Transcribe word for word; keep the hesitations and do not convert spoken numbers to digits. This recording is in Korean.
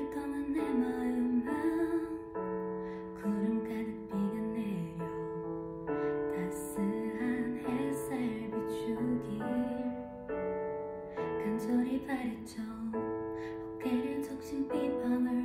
떠난 내 마음은 구름 가득 비가 내려 따스한 햇살 비추길 간절히 바랬죠. 어깨를 적신 비방울